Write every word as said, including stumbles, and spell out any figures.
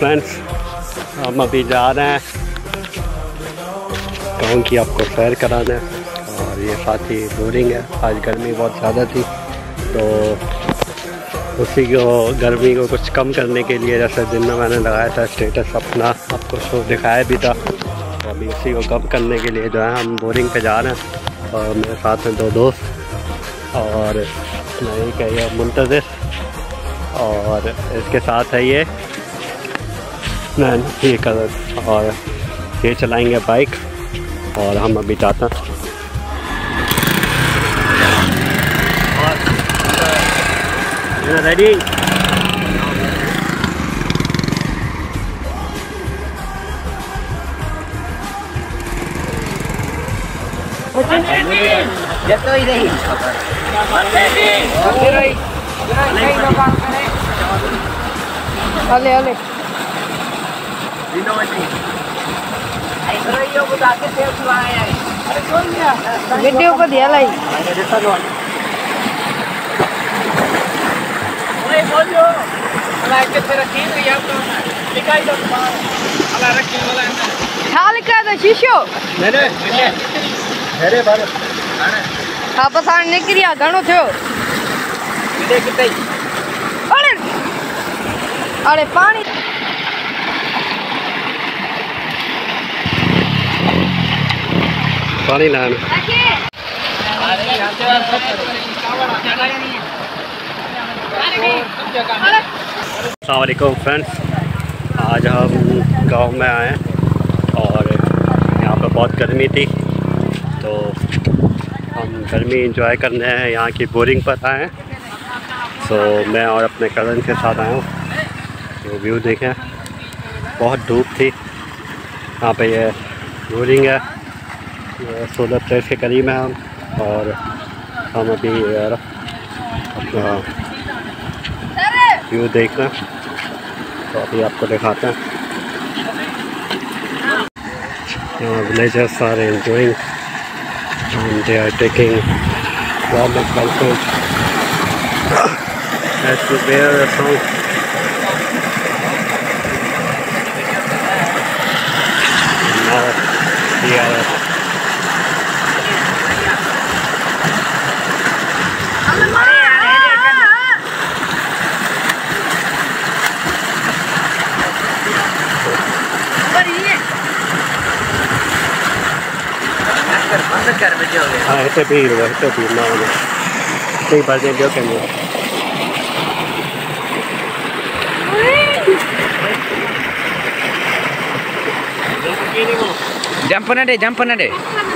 Friends, हम अभी जा रहे हैं गाँव की आपको सैर कराने, और ये साथ ही बोरिंग है। आज गर्मी बहुत ज़्यादा थी, तो उसी को गर्मी को कुछ कम करने के लिए, जैसे दिन में मैंने लगाया था स्टेटस अपना, आपको शो दिखाया भी था, तो अभी उसी को कम करने के लिए जो है हम बोरिंग पे जा रहे हैं। और मेरे साथ में दो दोस्त, और नहीं कहिए मुंतज़िर, और इसके साथ है ये मैन, ये कलर, और ये चलाएंगे बाइक, और हम अभी जाते हैं। रेडी? जतो ही नहीं अले अले वीडियो को दिया लाई शीशो हाँ पसाण निकरी घणो थियो। अरे अरे पानी पानी लाना। अस्सलाम वालेकुम फ्रेंड्स, आज हम गांव में आए हैं और यहाँ पे बहुत गर्मी थी, तो हम गर्मी एंजॉय करने हैं, यहाँ की बोरिंग पर आए हैं। सो मैं और अपने कज़न के साथ आया हूँ। तो व्यू देखें, बहुत धूप थी। यहाँ पे ये बोरिंग है, ये सोलर प्लेस के करीब है हम, और हम अभी अपना व्यू देख रहे हैं, तो अभी आपको दिखाते हैं। यहाँ villagers are enjoying and they are taking wildlife selfies as to bear a song. And now we are हाँ इतने भीड़ हुआ, इतने भीड़ ना होगा, कई बार जो कहेंगे जंप ना दे, जंप ना दे।